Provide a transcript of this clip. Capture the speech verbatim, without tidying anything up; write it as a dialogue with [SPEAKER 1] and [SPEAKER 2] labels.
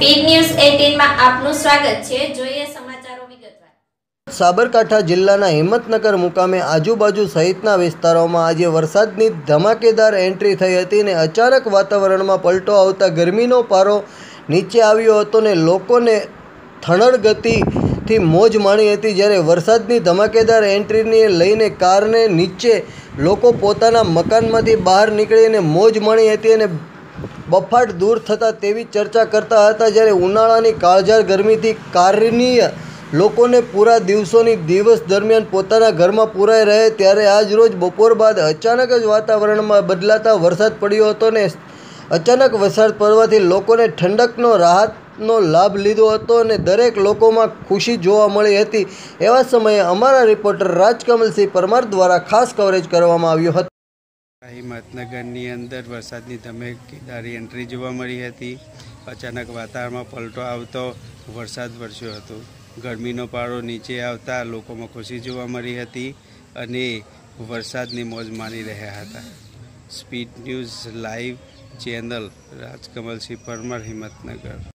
[SPEAKER 1] Speed news અઠારહ માં આપનું સ્વાગત છે। જોઈએ સમાચારો વિગતવાર।
[SPEAKER 2] સાબરકાંઠા જિલ્લાના હિંમતનગર મુકામે આજુબાજુ સહિતના વિસ્તારોમાં આજે વરસાદની ધમાકેદાર એન્ટ્રી થઈ હતી ને અચાનક વાતાવરણમાં પલટો આવતા ગરમીનો પારો નીચે આવ્યો હતો ને લોકોને થનડ ગતિથી મોજ માણી હતી। જ્યારે વરસાદની ધમાકેદાર એન્ટ્રીને લઈને કારને નીચે લોકો પોતાના મકાનમાંથી બહાર નીકળીને મોજ માણી હતી અને બફાટ દૂર થતા તેવી ચર્ચા કરતા હતા। જ્યારે ઉનાળાની કાળઝાળ ગરમીથી કારણીય લોકોને પૂરા દિવસોની દિવસ દરમિયાન પોતાના ઘરમાં પૂરાઈ રહે ત્યારે આજ રોજ બપોર બાદ અચાનક જ વાતાવરણમાં બદલાતા વરસાદ પડ્યો હતો ને અચાનક વરસાદ પડવાથી લોકોને ઠંડકનો રાહતનો લાભ લીધો હતો અને દરેક લોકોમાં ખુશી જોવા મળી હતી। એવા સમયે અમારા રિપોર્ટર રાજકમલસિંહ પરમાર દ્વારા ખાસ કવરેજ કરવામાં આવ્યું હતું।
[SPEAKER 3] હિંમતનગરની અંદર વરસાદની ધમાકેદાર એન્ટ્રી જોવા મળી હતી। અચાનક વાતાવરણમાં પલટો આવતો વરસાદ વરસ્યો હતો। ગરમીનો પારો નીચે આવતા લોકોમાં ખુશી જોવા મળી હતી અને વરસાદની મોજ માણી રહ્યા હતા। Speed news live channel Rajkamalsinh Parmar, Himmatnagar.